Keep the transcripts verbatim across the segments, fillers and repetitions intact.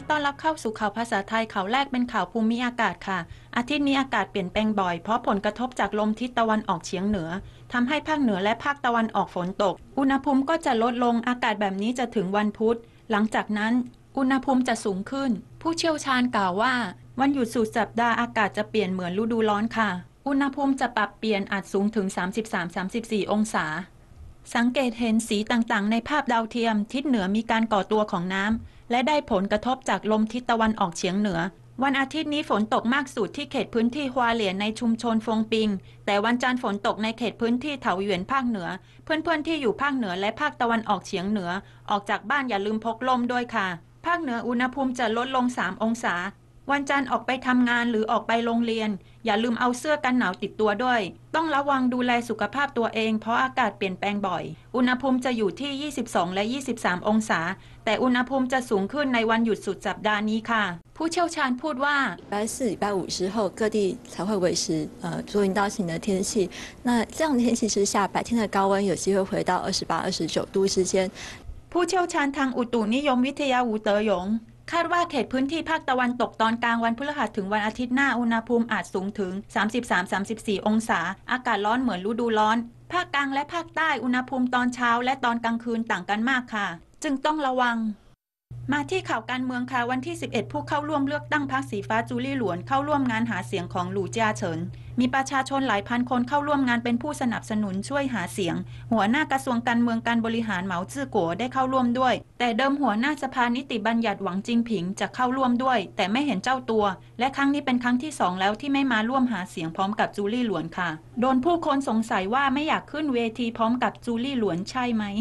ต้อนรับเข้าสู่ข่าวภาษาไทยข่าวแรกเป็นข่าวภูมิอากาศค่ะอาทิตย์นี้อากาศเปลี่ยนแปลงบ่อยเพราะผลกระทบจากลมทิศตะวันออกเฉียงเหนือทำให้ภาคเหนือและภาคตะวันออกฝนตกอุณหภูมิก็จะลดลงอากาศแบบนี้จะถึงวันพุธหลังจากนั้นอุณหภูมิจะสูงขึ้นผู้เชี่ยวชาญกล่าวว่าวันหยุดสุดสัปดาห์อากาศจะเปลี่ยนเหมือนฤดูร้อนค่ะอุณหภูมิจะปรับเปลี่ยนอาจสูงถึง สามสิบสาม สามสิบสี่ องศาสังเกตเห็นสีต่างๆในภาพดาวเทียมทิศเหนือมีการก่อตัวของน้ำและได้ผลกระทบจากลมทิศตะวันออกเฉียงเหนือวันอาทิตย์นี้ฝนตกมากสุดที่เขตพื้นที่ฮวาเหลียนในชุมชนฟงปิงแต่วันจันทร์ฝนตกในเขตพื้นที่เถาหยวนภาคเหนือเพื่อนๆที่อยู่ภาคเหนือและภาคตะวันออกเฉียงเหนือออกจากบ้านอย่าลืมพกร่มด้วยค่ะภาคเหนืออุณหภูมิจะลดลงสามองศาวันจันทร์ออกไปทำงานหรือออกไปโรงเรียนอย่าลืมเอาเสื้อกันหนาวติดตัวด้วยต้องระวังดูแลสุขภาพตัวเองเพราะอากาศเปลี่ยนแปลงบ่อยอุณหภูมิจะอยู่ที่ยี่สิบสองและยี่สิบสามองศาแต่อุณหภูมิจะสูงขึ้นในวันหยุดสุดสัปดาห์นี้ค่ะผู้เชี่ยวชาญพูดว่า礼拜四、礼拜五之后，各地才会维持呃多云到晴的天气。那这样的天气之下，白天的高温有机会回到二十八、二十九度之间。 ผู้เชี่ยวชาญทางอุตุนิยมวิทยาอูเตอหยงคาดว่าเขตพื้นที่ภาคตะวันตกตอนกลางวันพฤหัสถึงวันอาทิตย์หน้าอุณหภูมิอาจสูงถึง สามสิบสาม สามสิบสี่ องศาอากาศร้อนเหมือนฤดูร้อนภาคกลางและภาคใต้อุณหภูมิตอนเช้าและตอนกลางคืนต่างกันมากค่ะจึงต้องระวังมาที่ข่าวการเมืองค่ะวันที่สิบเอ็ดผู้เข้าร่วมเลือกตั้งพรรคสีฟ้าจูลี่หลวนเข้าร่วมงานหาเสียงของหลู่เจียเฉินมีประชาชนหลายพันคนเข้าร่วมงานเป็นผู้สนับสนุนช่วยหาเสียงหัวหน้ากระทรวงการเมืองการบริหารเหมาจื้อกัวได้เข้าร่วมด้วยแต่เดิมหัวหน้าสภานิติบัญญัติหวังจิงผิงจะเข้าร่วมด้วยแต่ไม่เห็นเจ้าตัวและครั้งนี้เป็นครั้งที่สองแล้วที่ไม่มาร่วมหาเสียงพร้อมกับจูลี่หลวนค่ะโดนผู้คนสงสัยว่าไม่อยากขึ้นเวทีพร้อมกับจูลี่หลวนใช่ไหม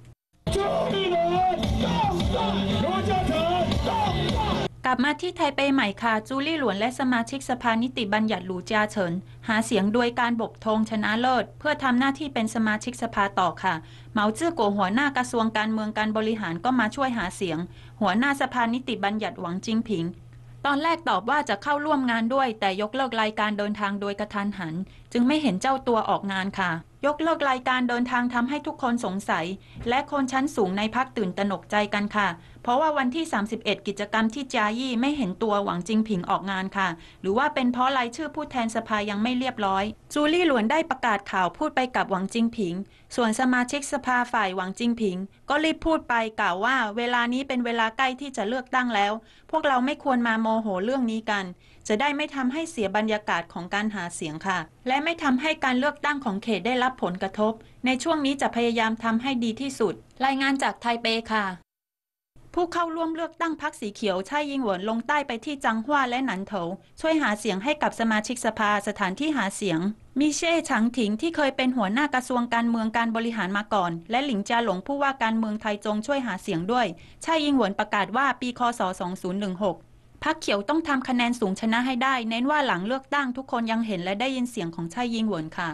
กลับมาที่ไทเปใหม่ค่ะจูลี่หลวนและสมาชิกสภานิติบัญญัติหลู่เจียเฉินหาเสียงโดยการบกธงชนะเลิศเพื่อทำหน้าที่เป็นสมาชิกสภาต่อค่ะเหมาจื้อกัวหัวหน้ากระทรวงการเมืองการบริหารก็มาช่วยหาเสียงหัวหน้าสภานิติบัญญัติหวังจิงผิงตอนแรกตอบว่าจะเข้าร่วมงานด้วยแต่ยกเลิกรายการเดินทางโดยกระทันหันจึงไม่เห็นเจ้าตัวออกงานค่ะยกเลิกรายการเดินทางทำให้ทุกคนสงสัยและคนชั้นสูงในพรรคตื่นตระหนกใจกันค่ะเพราะว่าวันที่สามสิบเอ็ดกิจกรรมที่จายี่ไม่เห็นตัวหวังจิงผิงออกงานค่ะหรือว่าเป็นเพราะรายชื่อผู้แทนสภายังไม่เรียบร้อยจูลี่หลวนได้ประกาศข่าวพูดไปกับหวังจิงผิงส่วนสมาชิกสภาฝ่ายหวังจิงผิงก็รีบพูดไปกล่าวว่าเวลานี้เป็นเวลาใกล้ที่จะเลือกตั้งแล้วพวกเราไม่ควรมาโมโหเรื่องนี้กันจะได้ไม่ทำให้เสียบรรยากาศของการหาเสียงค่ะและไม่ทำให้การเลือกตั้งของเขตได้รับผลกระทบในช่วงนี้จะพยายามทำให้ดีที่สุดรายงานจากไทเปค่ะผู้เข้าร่วมเลือกตั้งพรรคสีเขียวช่ายยิงเหวินลงใต้ไปที่จังหว้าและหนันเถาช่วยหาเสียงให้กับสมาชิกสภาสถานที่หาเสียงมีเช่ฉางถิงที่เคยเป็นหัวหน้ากระทรวงการเมืองการบริหารมาก่อนและหลิงจาหลงผู้ว่าการเมืองไทจงช่วยหาเสียงด้วยช่ายยิงเหวินประกาศว่าปีคศสองพันสิบหกพรรคเขียวต้องทำคะแนนสูงชนะให้ได้เน้นว่าหลังเลือกตั้งทุกคนยังเห็นและได้ยินเสียงของช่ายยิงเหวินค่ะ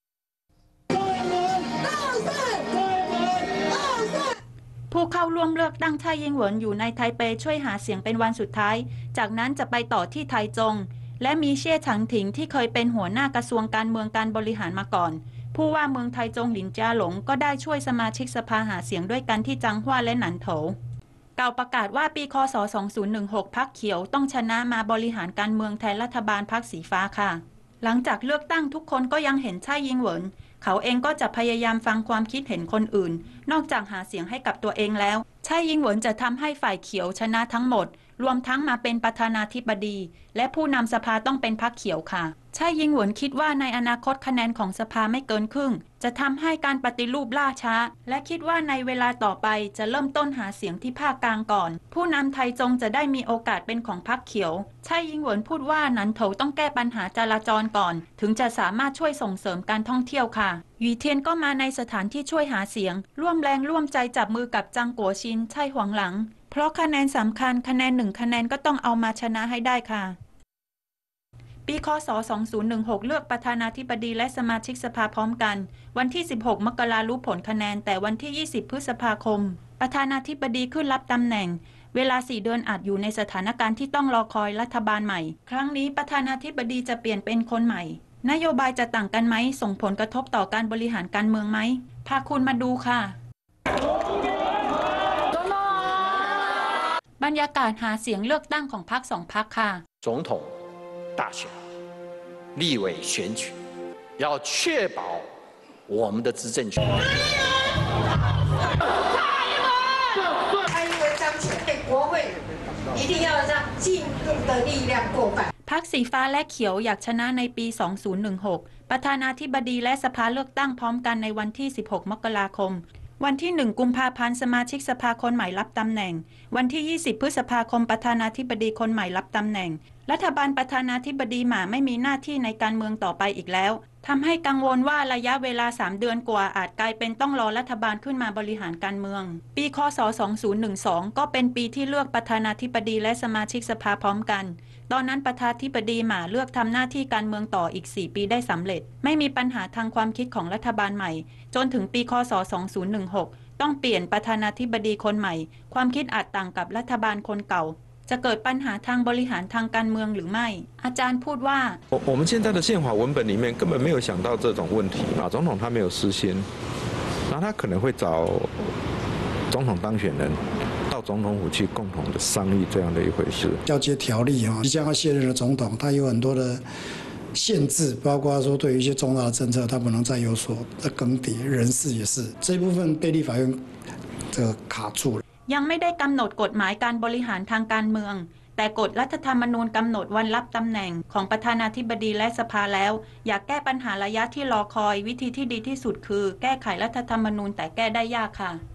ผู้เข้าร่วมเลือกตั้งช่ายยิงเหวินอยู่ในไทเปช่วยหาเสียงเป็นวันสุดท้ายจากนั้นจะไปต่อที่ไทจงและมีเชี่ยฉางถิงที่เคยเป็นหัวหน้ากระทรวงการเมืองการบริหารมาก่อนผู้ว่าเมืองไทจงหลินจาหลงก็ได้ช่วยสมาชิกสภาหาเสียงด้วยกันที่จังหว้าและหนันโถกล่าวประกาศว่าปีคศสองพันสิบหกพรรคเขียวต้องชนะมาบริหารการเมืองแทนรัฐบาลพรรคสีฟ้าค่ะหลังจากเลือกตั้งทุกคนก็ยังเห็นช่ายยิงเหวินเขาเองก็จะพยายามฟังความคิดเห็นคนอื่นนอกจากหาเสียงให้กับตัวเองแล้วช่ายยิงเหวินจะทำให้ฝ่ายเขียวชนะทั้งหมดรวมทั้งมาเป็นประธานาธิบดีและผู้นำสภาต้องเป็นพรรคเขียวค่ะช่ายยิงเหวินคิดว่าในอนาคตคะแนนของสภาไม่เกินครึ่งจะทำให้การปฏิรูปล่าช้าและคิดว่าในเวลาต่อไปจะเริ่มต้นหาเสียงที่ภาคกลางก่อนผู้นำไทจงจะได้มีโอกาสเป็นของพรรคเขียวช่ายยิงเหวินพูดว่าหนันโถต้องแก้ปัญหาจราจรก่อนถึงจะสามารถช่วยส่งเสริมการท่องเที่ยวค่ะหยีเทียนก็มาในสถานที่ช่วยหาเสียงร่วมแรงร่วมใจจับมือกับจังกัวชินช่ายหวังหลังเพราะคะแนนสำคัญคะแนนหนึ่งคะแนนก็ต้องเอามาชนะให้ได้ค่ะปีคศสองพันสิบหกเลือกประธานาธิบดีและสมาชิกสภาพร้อมกันวันที่สิบหกมกราคมรู้ผลคะแนนแต่วันที่ยี่สิบพฤษภาคมประธานาธิบดีขึ้นรับตำแหน่งเวลาสี่เดือนอาจอยู่ในสถานการณ์ที่ต้องรอคอยรัฐบาลใหม่ครั้งนี้ประธานาธิบดีจะเปลี่ยนเป็นคนใหม่นโยบายจะต่างกันไหมส่งผลกระทบต่อการบริหารการเมืองไหมพาคุณมาดูค่ะบรรยากาศหาเสียงเลือกตั้งของพรรคสองพรรคค่ะ总统大选、立委选举，要确保我们的执政权。 他因为当选，国会一定要让进步的力量过半。 พรรคสีฟ้าและเขียวอยากชนะในปี สองพันสิบหก ประธานาธิบดีและสภาเลือกตั้งพร้อมกันในวันที่ สิบหก มกราคม วันที่ หนึ่ง กุมภาพันธ์สมาชิกสภาคนใหม่รับตำแหน่ง วันที่ ยี่สิบ พฤษภาคมประธานาธิบดีคนใหม่รับตำแหน่ง รัฐบาลประธานาธิบดีหม่าไม่มีหน้าที่ในการเมืองต่อไปอีกแล้วทำให้กังวลว่าระยะเวลา สาม เดือนกว่าอาจกลายเป็นต้องรอรัฐบาลขึ้นมาบริหารการเมือง ปีคศ สองพันสิบสอง ก็เป็นปีที่เลือกประธานาธิบดีและสมาชิกสภาพร้อมกันตอนนั้นประธานาธิบดีหม่าเลือกทำหน้าที่การเมืองต่ออีก สี่ ปีได้สำเร็จไม่มีปัญหาทางความคิดของรัฐบาลใหม่จนถึงปีคศ สองพันสิบหก ต้องเปลี่ยนประธานาธิบดีคนใหม่ความคิดอาจต่างกับรัฐบาลคนเก่าจะเกิดปัญหาทางบริหารทางการเมืองหรือไม่อาจารย์พูดว่า我我们现在的宪法文本里面根本没有想到这种问题啊，总统他没有事先，然后他可能会找总统当选人到总统府去共同的商议这样的一回事。 交接条例哈，即将要卸任的总统，他有很多的限制，包括说对于一些重大的政策，他不能再有所更迭，人事也是这一部分被立法院这个卡住了。 ยังไม่ได้กำหนดกฎหมายการบริหารทางการเมืองแต่กฎรัฐธรรมนูญกำหนดวันรับตำแหน่งของประธานาธิบดีและสภาแล้วอยากแก้ปัญหาระยะที่รอคอยวิธีที่ดีที่สุดคือแก้ไขรัฐธรรมนูญแต่แก้ได้ยากค่ะ